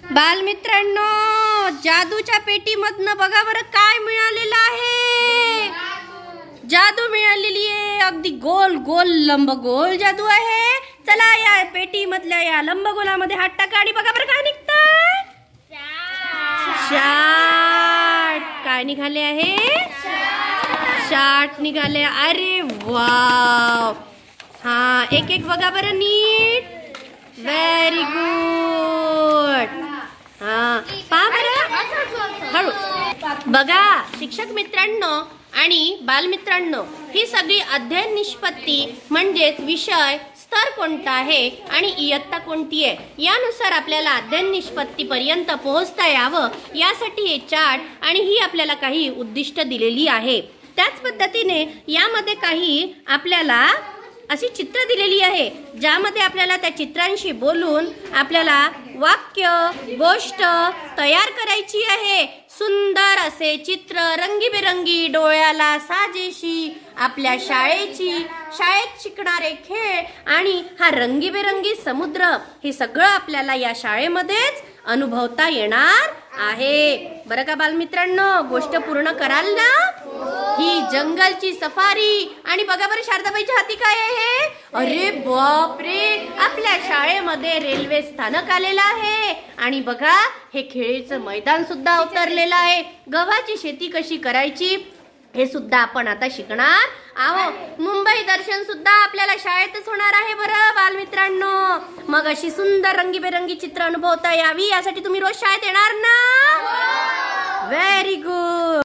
बालमित्रांनो, जादूच्या पेटीमधनं बघा बरं काय मिळालेलं आहे। जादू मिळालेली आहे। अगदी गोल गोल लंबगोल जादू आहे। चला या पेटीमधल्या या लंबगोलामध्ये हात टाका आणि बघा बरं काय निघतंय। चाट। काय निघाले आहे? चाट निघाले। अरे वाव। हाँ, एक एक बघा बरं नीट। Very good. हाँ, पहा बरं हळू बघा। शिक्षक मित्रांनो आणि बालमित्रांनो, ही सगळी अध्ययन निष्पत्ती म्हणजेच विषय स्तर कोणता आहे आणि इयत्ता कोणती आहे यानुसार आपल्याला अध्ययन निष्पत्ती पर्यंत पोहोचता यावं यासाठी हे चार्ट आणि ही आपल्याला काही उद्दिष्ट दिलेली आहे। त्याच पद्धतीने यामध्ये काही आपल्याला अशी चित्र दिलेली आहे ज्यामध्ये आपल्याला त्या चित्रांशी बोलून आपल्याला वाक्य गोष्ट तयार करायची आहे। सुंदर असे चित्र, रंगीबेरंगी, डोळ्याला साजेशी आपल्या शाळेत शिकणारे खेळ आणि हा रंगीबेरंगी समुद्र, हे सगळं आपल्याला या शाळेमध्येच अनुभवता येणार आहे। बरं का बालमित्रांनो, गोष्ट पूर्ण कराल ना? ही जंगलची सफारी आणि बघा बरं शारदाबाईच्या हाती काय आहे? अरे बाप रे, आपल्या शाळेमध्ये रेल्वे स्थानक आलेलं आहे आणि बघा हे खेळीचं मैदान सुद्धा अवतरलेलं आहे। गव्हाची शेती कशी करायची हे सुद्धा आपण आता शिकणार आहोत। मुंबई दर्शन सुद्धा आपल्याला शाळेतच होणार आहे बरं बालमित्रांनो। मग अशी सुंदर रंगीबेरंगी चित्र अनुभवता यावी यासाठी तुम्ही रोज शाळेत येणार ना? Very good.